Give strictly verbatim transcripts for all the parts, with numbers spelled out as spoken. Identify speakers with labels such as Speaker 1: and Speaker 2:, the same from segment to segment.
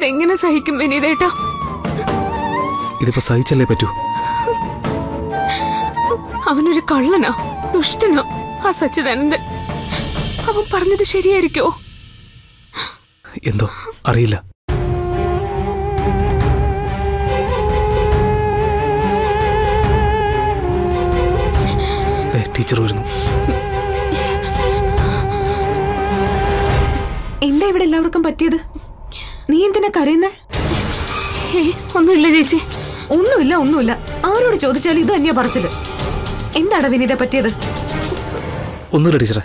Speaker 1: ഇതെങ്ങനെ സഹിക്കും വിനീതേട്ടാ?
Speaker 2: ഇതിപ്പോ സഹിച്ചല്ലേ പറ്റൂ.
Speaker 1: അവനൊരു കള്ളനാ, ദുഷ്ടനാ ആ സച്ചിദാനന്ദൻ. അവൻ പറഞ്ഞത് ശരിയായിരിക്കോ?
Speaker 2: എന്തോ അറിയില്ല. ടീച്ചർ വരുന്നു.
Speaker 3: എന്താ ഇവിടെ എല്ലാവർക്കും പറ്റിയത്? നീ എന്തിനാ കരയുന്നേ?
Speaker 1: ഒന്നുമില്ല ചേച്ചി.
Speaker 3: ഒന്നുമില്ല ഒന്നുമില്ല ആരോട് ചോദിച്ചാലും ഇത് തന്നെയാ പറച്ചില്. എന്താണ് വിനീത പറ്റിയത്?
Speaker 2: ഒന്നുമില്ല ടീച്ചറെ.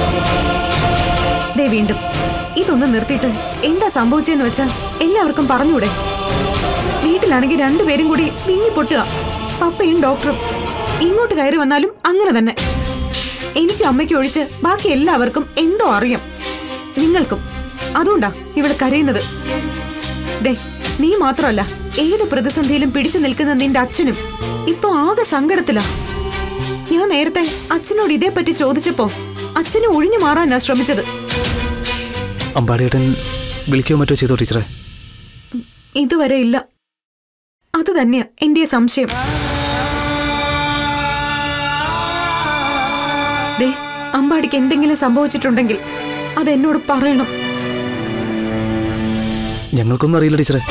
Speaker 3: ദേ വീണ്ടും ഇതൊന്നും നിർത്തിയിട്ട് എന്താ സംഭവിച്ചെന്ന് വെച്ചാ എല്ലാവർക്കും പറഞ്ഞൂടെ? വീട്ടിലാണെങ്കിൽ രണ്ടുപേരും കൂടി വിങ്ങി പൊട്ടുക. പപ്പയും ഡോക്ടറും ഇങ്ങോട്ട് കയറി വന്നാലും അങ്ങനെ തന്നെ. എനിക്കും അമ്മയ്ക്കും ഒഴിച്ച് ബാക്കി എല്ലാവർക്കും എന്തോ അറിയാം. നിങ്ങൾക്കും. അതുകൊണ്ടാ ഇവിടെ കരയുന്നത്. ദേ നീ മാത്രമല്ല, ഏത് പ്രതിസന്ധിയിലും പിടിച്ചു നിൽക്കുന്ന നിന്റെ അച്ഛനും ഇപ്പൊ ആകെ സങ്കടത്തിലാ. ഞാൻ നേരത്തെ അച്ഛനോട് ഇതേപ്പറ്റി ചോദിച്ചപ്പോ അച്ഛന് ഒഴിഞ്ഞു മാറാനാ ശ്രമിച്ചത്.
Speaker 2: അമ്പാടിയേട്ടൻ വിളിക്കോ മറ്റോ ചെയ്തോ ടീച്ചറെ?
Speaker 3: ഇതുവരെ ഇല്ല. അത് തന്നെയാ എന്റെ സംശയം. ദേ അമ്പാടിക്ക് എന്തെങ്കിലും സംഭവിച്ചിട്ടുണ്ടെങ്കിൽ അതെന്നോട് പറയണം.
Speaker 2: ഞങ്ങൾക്കൊന്നും അറിയില്ല ടീച്ചറെ.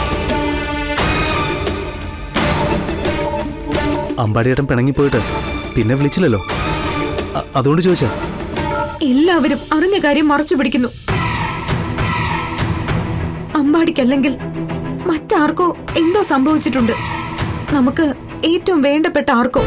Speaker 2: അമ്പാടിയേട്ടൻ പിണങ്ങിപ്പോയിട്ട് പിന്നെ വിളിച്ചില്ലല്ലോ, അതുകൊണ്ട് ചോദിച്ചാ.
Speaker 3: എല്ലാവരും അറിഞ്ഞ കാര്യം മറച്ചു പിടിക്കുന്നു. അമ്പാടിക്കല്ലെങ്കിൽ മറ്റാർക്കോ എന്തോ സംഭവിച്ചിട്ടുണ്ട്. നമുക്ക് ഏറ്റവും വേണ്ടപ്പെട്ട ആർക്കോ.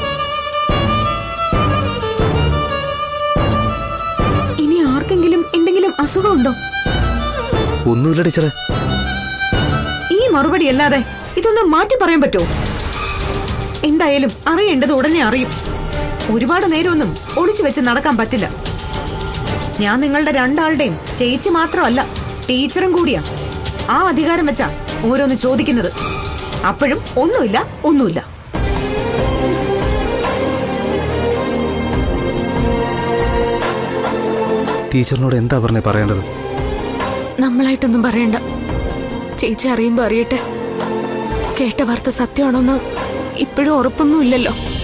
Speaker 3: ഇനി ആർക്കെങ്കിലും എന്തെങ്കിലും അസുഖമുണ്ടോ?
Speaker 2: ഒന്നുമില്ല ടീച്ചറെ.
Speaker 3: ഈ മറുപടി അല്ലാതെ ഇതൊന്നും മാറ്റി പറയാൻ പറ്റുമോ? എന്തായാലും അറിയേണ്ടത് ഉടനെ അറിയും. ഒരുപാട് നേരമൊന്നും ഒളിച്ചു വെച്ച് നടക്കാൻ പറ്റില്ല. ഞാൻ നിങ്ങളുടെ രണ്ടാളുടെയും ചേച്ചി മാത്രമല്ല, ടീച്ചറും കൂടിയാ. ആ അധികാരം വെച്ചാ ഓരോന്ന് ചോദിക്കുന്നത്. അപ്പോഴും ഒന്നുമില്ല ഒന്നുമില്ല.
Speaker 2: ടീച്ചറിനോട് എന്താ പറഞ്ഞേ പറയേണ്ടത്?
Speaker 1: നമ്മളായിട്ടൊന്നും പറയണ്ട. ചേച്ചി അറിയുമ്പോ അറിയട്ടെ. കേട്ട വാർത്ത സത്യമാണോന്ന് ഇപ്പോഴും ഉറപ്പൊന്നും ഇല്ലല്ലോ.